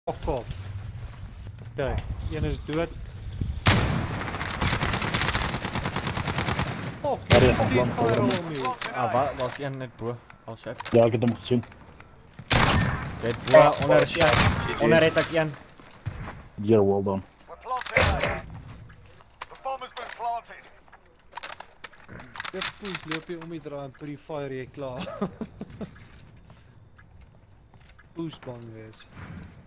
Fuck off. Kijk, een is dood. Oh, Daar is fuck, een die plan fire voor on hem. me. Ah, wat? Was één net boven? Oh shit. Ja, ik heb hem gezien. Kijk, boven, onder is één. Onder het ook één. Hier, well done. We're planting A. The bomb has been planted. Je poes, loop je om die draai en pre fire jy klaar. Poes bang wees.